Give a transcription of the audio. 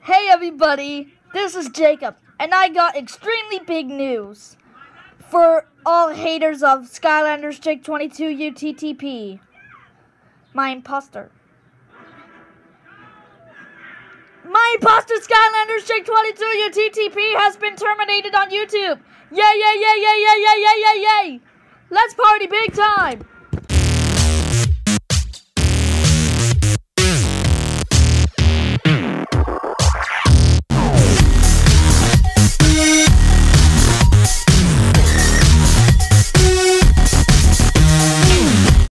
Hey everybody, this is Jacob, and I got extremely big news for all haters of Skylanders Jake 22 UTTP. My imposter Skylanders Jake 22 UTTP has been terminated on YouTube. Yay, yay, yay, yay, yay, yay, yay, yay, yay. Let's party big time.